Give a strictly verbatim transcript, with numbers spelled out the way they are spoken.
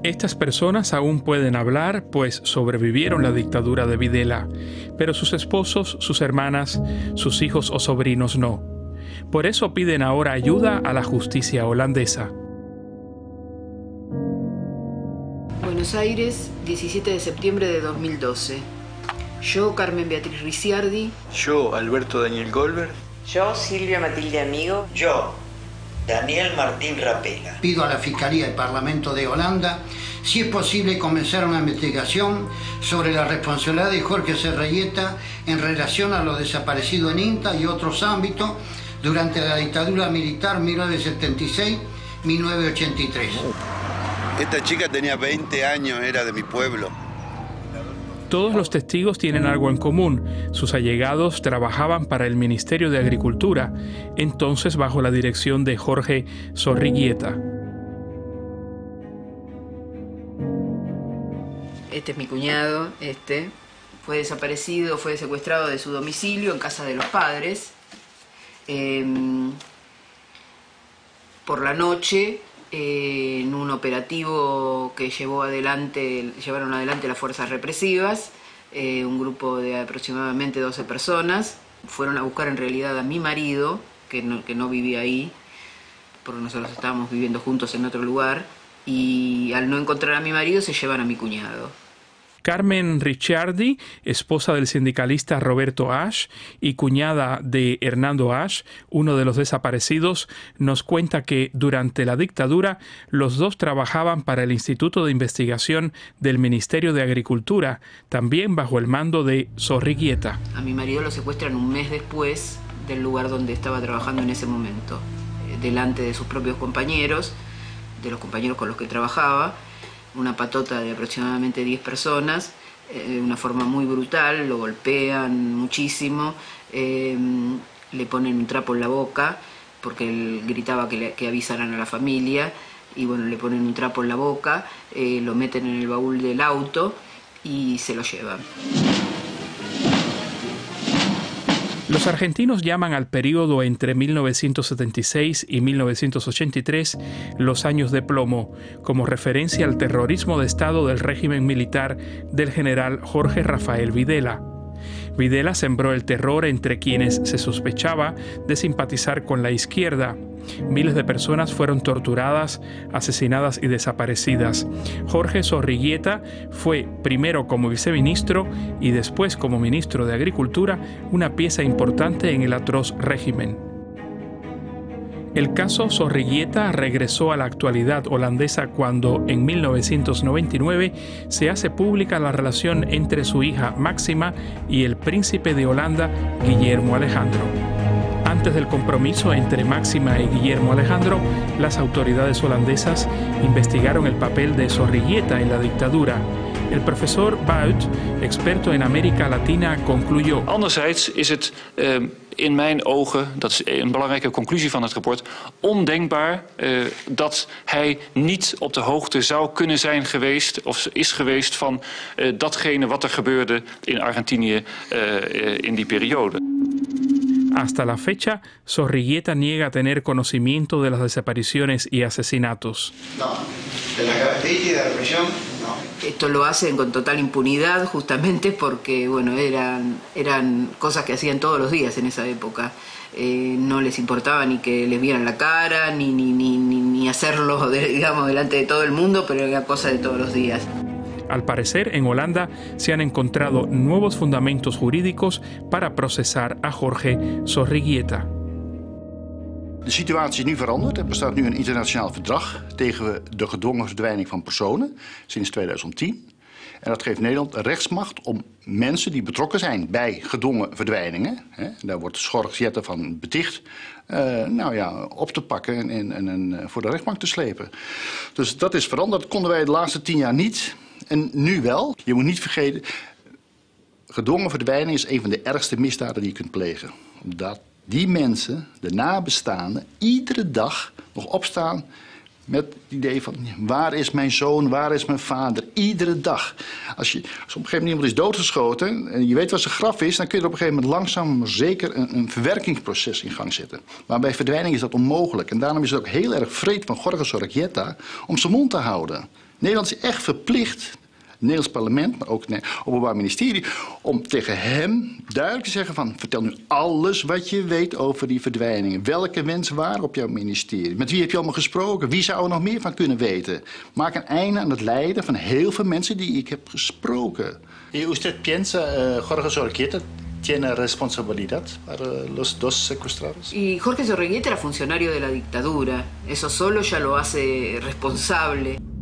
Estas personas aún pueden hablar, pues sobrevivieron la dictadura de Videla, pero sus esposos, sus hermanas, sus hijos o sobrinos no. Por eso piden ahora ayuda a la justicia holandesa. Buenos Aires, diecisiete de septiembre de dos mil doce. Yo, Carmen Beatriz Ricciardi. Yo, Alberto Daniel Goldberg. Yo, Silvia Matilde Amigo. Yo, Daniel Martín Rapela. Pido a la Fiscalía del Parlamento de Holanda si es posible comenzar una investigación sobre la responsabilidad de Jorge Zorreguieta en relación a los desaparecidos en INTA y otros ámbitos durante la dictadura militar mil novecientos setenta y seis a mil novecientos ochenta y tres. Esta chica tenía veinte años, era de mi pueblo. Todos los testigos tienen algo en común. Sus allegados trabajaban para el Ministerio de Agricultura, entonces bajo la dirección de Jorge Zorreguieta. Este es mi cuñado, este. Fue desaparecido, fue secuestrado de su domicilio en casa de los padres. Eh, por la noche, eh, en un operativo que llevó adelante, llevaron adelante las fuerzas represivas, eh, un grupo de aproximadamente doce personas, fueron a buscar en realidad a mi marido, que no, que no vivía ahí, porque nosotros estábamos viviendo juntos en otro lugar, y al no encontrar a mi marido se llevan a mi cuñado. Carmen Ricciardi, esposa del sindicalista Roberto Ash y cuñada de Hernando Ash, uno de los desaparecidos, nos cuenta que durante la dictadura los dos trabajaban para el Instituto de Investigación del Ministerio de Agricultura, también bajo el mando de Zorreguieta. A mi marido lo secuestran un mes después del lugar donde estaba trabajando en ese momento, eh, delante de sus propios compañeros, de los compañeros con los que trabajaba. Una patota de aproximadamente diez personas, eh, de una forma muy brutal, lo golpean muchísimo, eh, le ponen un trapo en la boca, porque él gritaba que, le, que avisaran a la familia, y bueno, le ponen un trapo en la boca, eh, lo meten en el baúl del auto y se lo llevan. Los argentinos llaman al período entre mil novecientos setenta y seis y mil novecientos ochenta y tres los años de plomo, como referencia al terrorismo de Estado del régimen militar del general Jorge Rafael Videla. Videla sembró el terror entre quienes se sospechaba de simpatizar con la izquierda. Miles de personas fueron torturadas, asesinadas y desaparecidas. Jorge Zorreguieta fue, primero como viceministro y después como ministro de Agricultura, una pieza importante en el atroz régimen. El caso Zorreguieta regresó a la actualidad holandesa cuando, en mil novecientos noventa y nueve, se hace pública la relación entre su hija Máxima y el príncipe de Holanda, Guillermo Alejandro. Antes del compromiso entre Máxima y Guillermo Alejandro, las autoridades holandesas investigaron el papel de Zorreguieta en la dictadura. El profesor Buit, experto en América Latina, concluyó: Anderzijds is het uh, in mijn ogen, dat is een belangrijke conclusie van het rapport, ondenkbaar uh, dat hij niet op de hoogte zou kunnen zijn geweest of is geweest van uh, datgene wat er gebeurde in Argentinië uh, uh, in die periode. Hasta la fecha, Zorreguieta niega tener conocimiento de las desapariciones y asesinatos. No, de la característica de la represión, no. Esto lo hacen con total impunidad, justamente porque bueno, eran, eran cosas que hacían todos los días en esa época. Eh, no les importaba ni que les vieran la cara, ni, ni, ni, ni, ni hacerlo, de, digamos, delante de todo el mundo, pero era cosa de todos los días. Al parecer, en Holanda se han encontrado nuevos fundamentos jurídicos para procesar a Jorge Zorreguieta. De situatie is nu veranderd. Er bestaat nu een internationaal verdrag tegen de gedwongen verdwijning van personen sinds tweeduizend tien. En dat geeft Nederland rechtsmacht om mensen die betrokken zijn bij gedwongen verdwijningen, hè, daar wordt Zorreguieta van beticht, uh, nou ja, op te pakken en, en, en, en voor de rechtbank te slepen. Dus dat is veranderd. Dat konden wij de laatste tien jaar niet. En nu wel. Je moet niet vergeten, gedwongen verdwijning is een van de ergste misdaden die je kunt plegen. Omdat die mensen, de nabestaanden, iedere dag nog opstaan met het idee van, waar is mijn zoon, waar is mijn vader? Iedere dag. Als, je, als op een gegeven moment iemand is doodgeschoten en je weet wat zijn graf is, dan kun je er op een gegeven moment langzaam maar zeker een, een verwerkingsproces in gang zetten. Maar bij verdwijning is dat onmogelijk. En daarom is het ook heel erg wreed van Jorge Zorreguieta om zijn mond te houden. Nederland is echt verplicht, het Nederlands parlement, maar ook het Openbaar Ministerie, om tegen hem duidelijk te zeggen van, vertel nu alles wat je weet over die verdwijningen. Welke mensen waren op jouw ministerie? Met wie heb je allemaal gesproken? Wie zou er nog meer van kunnen weten? Maak een einde aan het lijden van heel veel mensen die ik heb gesproken. Y usted piensa, uh, Jorge Zorreguieta tiene responsabilidad para los dos secuestrados? Y Jorge Zorreguieta era funcionario de la dictadura. Eso solo ya lo hace responsable.